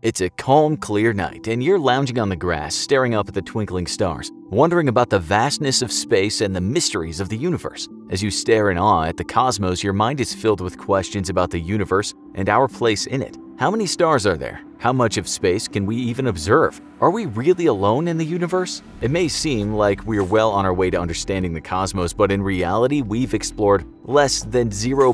It's a calm, clear night, and you're lounging on the grass, staring up at the twinkling stars, wondering about the vastness of space and the mysteries of the universe. As you stare in awe at the cosmos, your mind is filled with questions about the universe and our place in it. How many stars are there? How much of space can we even observe? Are we really alone in the universe? It may seem like we're well on our way to understanding the cosmos, but in reality, we've explored less than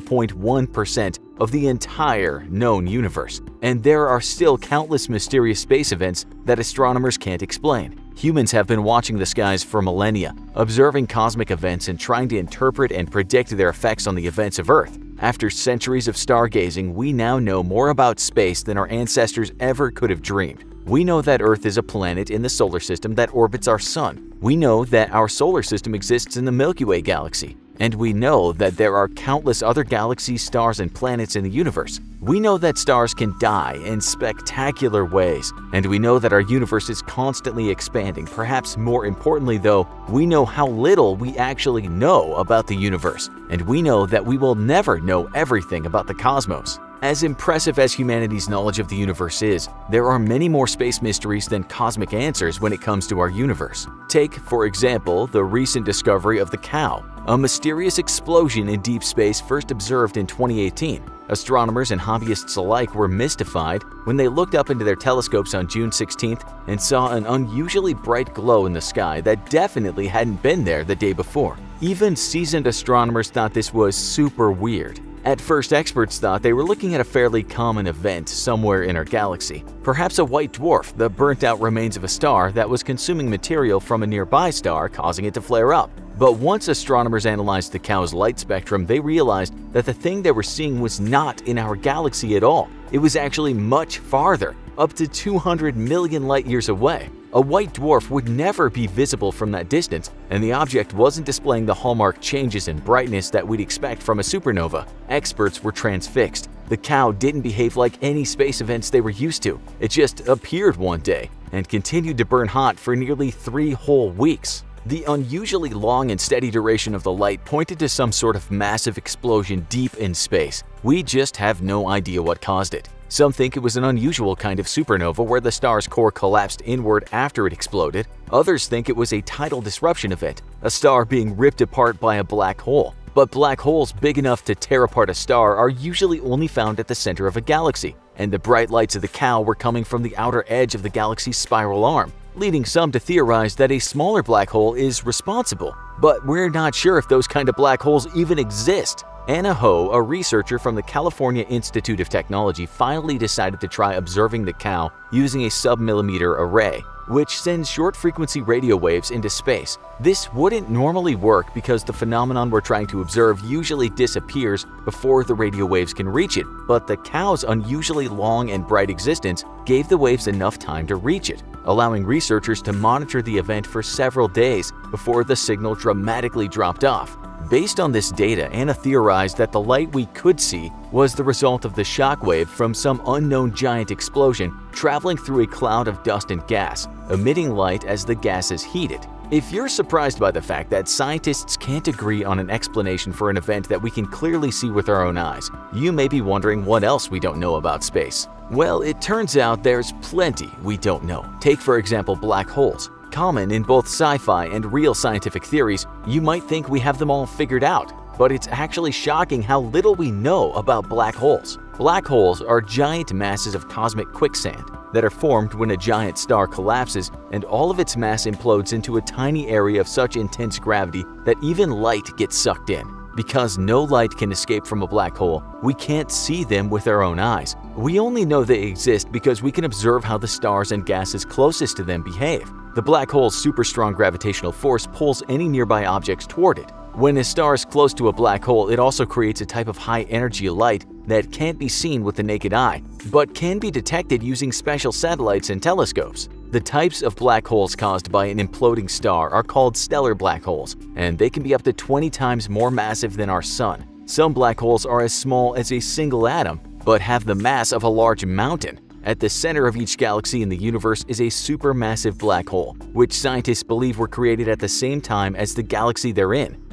0.1% of the entire known universe. And there are still countless mysterious space events that astronomers can't explain. Humans have been watching the skies for millennia, observing cosmic events and trying to interpret and predict their effects on the events of Earth. After centuries of stargazing, we now know more about space than our ancestors ever could have dreamed. We know that Earth is a planet in the solar system that orbits our sun. We know that our solar system exists in the Milky Way galaxy. And we know that there are countless other galaxies, stars, and planets in the universe. We know that stars can die in spectacular ways, and we know that our universe is constantly expanding. Perhaps more importantly though, we know how little we actually know about the universe, and we know that we will never know everything about the cosmos. As impressive as humanity's knowledge of the universe is, there are many more space mysteries than cosmic answers when it comes to our universe. Take, for example, the recent discovery of the Cow, a mysterious explosion in deep space first observed in 2018. Astronomers and hobbyists alike were mystified when they looked up into their telescopes on June 16th and saw an unusually bright glow in the sky that definitely hadn't been there the day before. Even seasoned astronomers thought this was super weird. At first, experts thought they were looking at a fairly common event somewhere in our galaxy, perhaps a white dwarf, the burnt-out remains of a star that was consuming material from a nearby star, causing it to flare up. But once astronomers analyzed the Cow's light spectrum, they realized that the thing they were seeing was not in our galaxy at all. It was actually much farther, up to 200 million light-years away. A white dwarf would never be visible from that distance, and the object wasn't displaying the hallmark changes in brightness that we'd expect from a supernova. Experts were transfixed. The Cow didn't behave like any space events they were used to. It just appeared one day and continued to burn hot for nearly 3 whole weeks. The unusually long and steady duration of the light pointed to some sort of massive explosion deep in space. We just have no idea what caused it. Some think it was an unusual kind of supernova where the star's core collapsed inward after it exploded. Others think it was a tidal disruption event, a star being ripped apart by a black hole. But black holes big enough to tear apart a star are usually only found at the center of a galaxy, and the bright lights of the Cow were coming from the outer edge of the galaxy's spiral arm, leading some to theorize that a smaller black hole is responsible. But we're not sure if those kind of black holes even exist. Anna Ho, a researcher from the California Institute of Technology, finally decided to try observing the Cow using a submillimeter array, which sends short-frequency radio waves into space. This wouldn't normally work because the phenomenon we're trying to observe usually disappears before the radio waves can reach it, but the Cow's unusually long and bright existence gave the waves enough time to reach it, allowing researchers to monitor the event for several days before the signal dramatically dropped off. Based on this data, Anna theorized that the light we could see was the result of the shockwave from some unknown giant explosion traveling through a cloud of dust and gas, emitting light as the gas is heated. If you're surprised by the fact that scientists can't agree on an explanation for an event that we can clearly see with our own eyes, you may be wondering what else we don't know about space. Well, it turns out there's plenty we don't know. Take, for example, black holes. Common in both sci-fi and real scientific theories, you might think we have them all figured out, but it's actually shocking how little we know about black holes. Black holes are giant masses of cosmic quicksand that are formed when a giant star collapses and all of its mass implodes into a tiny area of such intense gravity that even light gets sucked in. Because no light can escape from a black hole, we can't see them with our own eyes. We only know they exist because we can observe how the stars and gases closest to them behave. The black hole's super strong gravitational force pulls any nearby objects toward it. When a star is close to a black hole, it also creates a type of high-energy light that can't be seen with the naked eye, but can be detected using special satellites and telescopes. The types of black holes caused by an imploding star are called stellar black holes, and they can be up to 20 times more massive than our Sun. Some black holes are as small as a single atom, but have the mass of a large mountain. At the center of each galaxy in the universe is a supermassive black hole, which scientists believe were created at the same time as the galaxy they're in.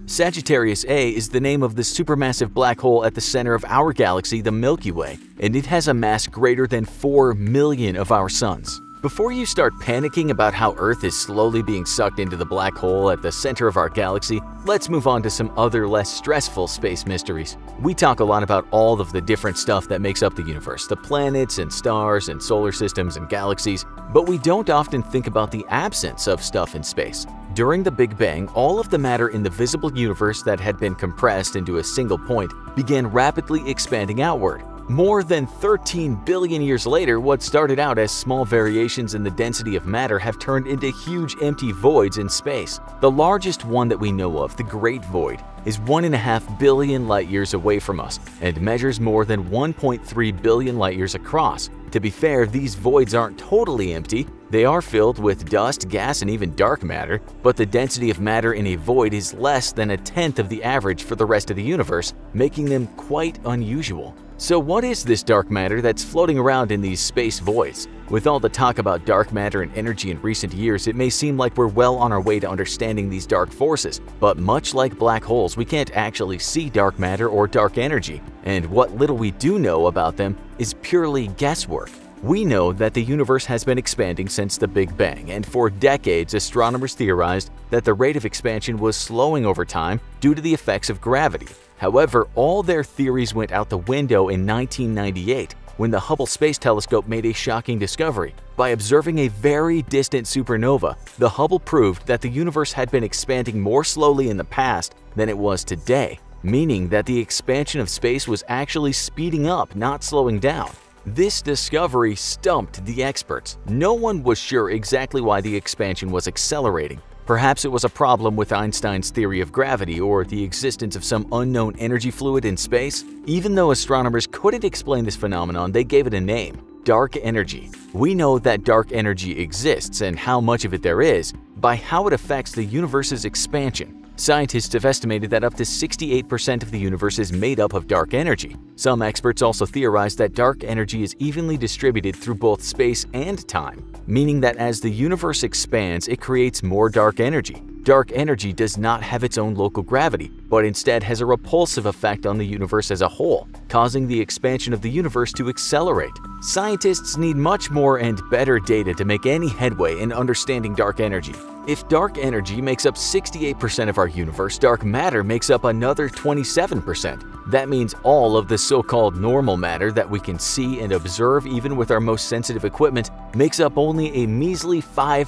Sagittarius A is the name of the supermassive black hole at the center of our galaxy, the Milky Way, and it has a mass greater than 4 million of our suns. Before you start panicking about how Earth is slowly being sucked into the black hole at the center of our galaxy, let's move on to some other less stressful space mysteries. We talk a lot about all of the different stuff that makes up the universe, the planets and stars and solar systems and galaxies, but we don't often think about the absence of stuff in space. During the Big Bang, all of the matter in the visible universe that had been compressed into a single point began rapidly expanding outward. More than 13 billion years later, what started out as small variations in the density of matter have turned into huge empty voids in space. The largest one that we know of, the Great Void, is 1.5 billion light-years away from us and measures more than 1.3 billion light-years across. To be fair, these voids aren't totally empty. They are filled with dust, gas, and even dark matter, but the density of matter in a void is less than 1/10 of the average for the rest of the universe, making them quite unusual. So what is this dark matter that's floating around in these space voids? With all the talk about dark matter and energy in recent years, it may seem like we're well on our way to understanding these dark forces, but much like black holes, we can't actually see dark matter or dark energy, and what little we do know about them is purely guesswork. We know that the universe has been expanding since the Big Bang, and for decades astronomers theorized that the rate of expansion was slowing over time due to the effects of gravity. However, all their theories went out the window in 1998 when the Hubble Space Telescope made a shocking discovery. By observing a very distant supernova, the Hubble proved that the universe had been expanding more slowly in the past than it was today, meaning that the expansion of space was actually speeding up, not slowing down. This discovery stumped the experts. No one was sure exactly why the expansion was accelerating. Perhaps it was a problem with Einstein's theory of gravity or the existence of some unknown energy fluid in space. Even though astronomers couldn't explain this phenomenon, they gave it a name: dark energy. We know that dark energy exists and how much of it there is by how it affects the universe's expansion. Scientists have estimated that up to 68% of the universe is made up of dark energy. Some experts also theorize that dark energy is evenly distributed through both space and time, meaning that as the universe expands, it creates more dark energy. Dark energy does not have its own local gravity, but instead has a repulsive effect on the universe as a whole, causing the expansion of the universe to accelerate. Scientists need much more and better data to make any headway in understanding dark energy. If dark energy makes up 68% of our universe, dark matter makes up another 27%. That means all of the so-called normal matter that we can see and observe even with our most sensitive equipment makes up only a measly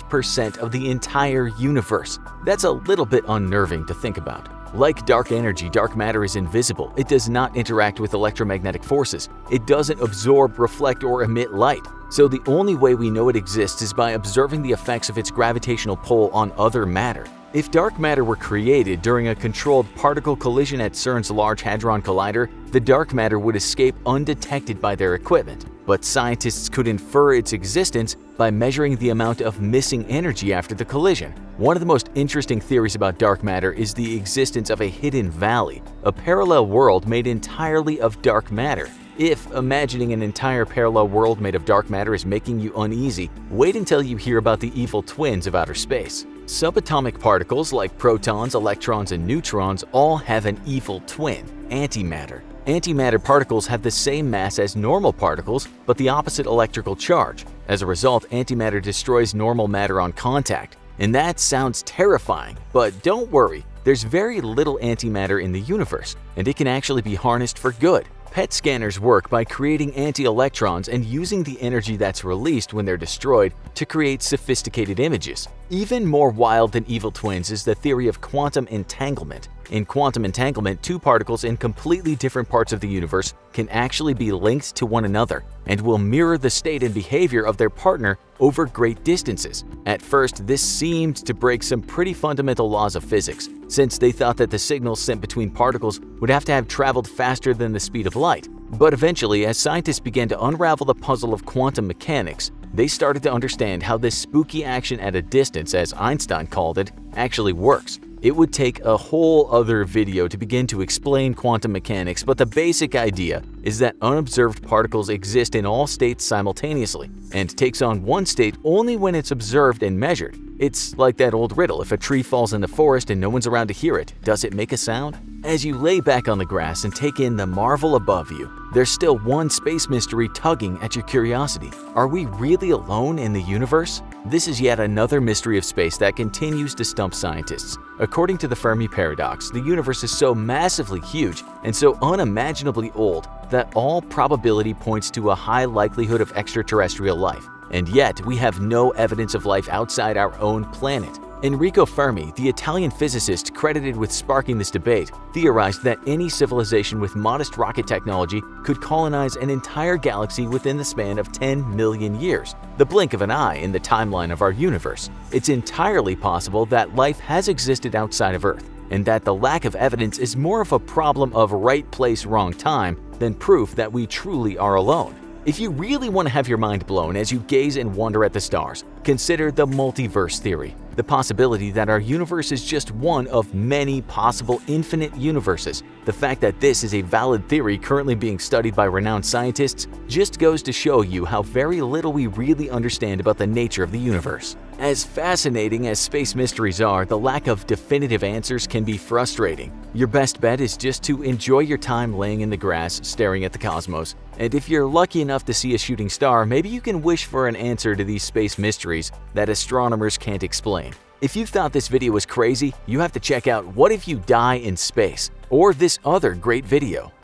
5% of the entire universe. That's a little bit unnerving to think about. Like dark energy, dark matter is invisible. It does not interact with electromagnetic forces. It doesn't absorb, reflect, or emit light. So the only way we know it exists is by observing the effects of its gravitational pull on other matter. If dark matter were created during a controlled particle collision at CERN's Large Hadron Collider, the dark matter would escape undetected by their equipment. But scientists could infer its existence by measuring the amount of missing energy after the collision. One of the most interesting theories about dark matter is the existence of a hidden valley, a parallel world made entirely of dark matter. If imagining an entire parallel world made of dark matter is making you uneasy, wait until you hear about the evil twins of outer space. Subatomic particles like protons, electrons, and neutrons all have an evil twin, antimatter. Antimatter particles have the same mass as normal particles, but the opposite electrical charge. As a result, antimatter destroys normal matter on contact. And that sounds terrifying, but don't worry, there's very little antimatter in the universe, and it can actually be harnessed for good. PET scanners work by creating anti-electrons and using the energy that's released when they're destroyed to create sophisticated images. Even more wild than evil twins is the theory of quantum entanglement. In quantum entanglement, two particles in completely different parts of the universe can actually be linked to one another and will mirror the state and behavior of their partner over great distances. At first, this seemed to break some pretty fundamental laws of physics, since they thought that the signals sent between particles would have to have traveled faster than the speed of light. But eventually, as scientists began to unravel the puzzle of quantum mechanics, they started to understand how this spooky action at a distance, as Einstein called it, actually works. It would take a whole other video to begin to explain quantum mechanics, but the basic idea is that unobserved particles exist in all states simultaneously and takes on one state only when it's observed and measured. It's like that old riddle: if a tree falls in the forest and no one's around to hear it, does it make a sound? As you lay back on the grass and take in the marvel above you, there's still one space mystery tugging at your curiosity. Are we really alone in the universe? This is yet another mystery of space that continues to stump scientists. According to the Fermi paradox, the universe is so massively huge and so unimaginably old that all probability points to a high likelihood of extraterrestrial life. And yet, we have no evidence of life outside our own planet. Enrico Fermi, the Italian physicist credited with sparking this debate, theorized that any civilization with modest rocket technology could colonize an entire galaxy within the span of 10 million years, the blink of an eye in the timeline of our universe. It's entirely possible that life has existed outside of Earth, and that the lack of evidence is more of a problem of right place, wrong time than proof that we truly are alone. If you really want to have your mind blown as you gaze and wonder at the stars, consider the multiverse theory, the possibility that our universe is just one of many possible infinite universes. The fact that this is a valid theory currently being studied by renowned scientists just goes to show you how very little we really understand about the nature of the universe. As fascinating as space mysteries are, the lack of definitive answers can be frustrating. Your best bet is just to enjoy your time laying in the grass staring at the cosmos. And if you're lucky enough to see a shooting star, maybe you can wish for an answer to these space mysteries that astronomers can't explain. If you thought this video was crazy, you have to check out What If You Die in Space or this other great video.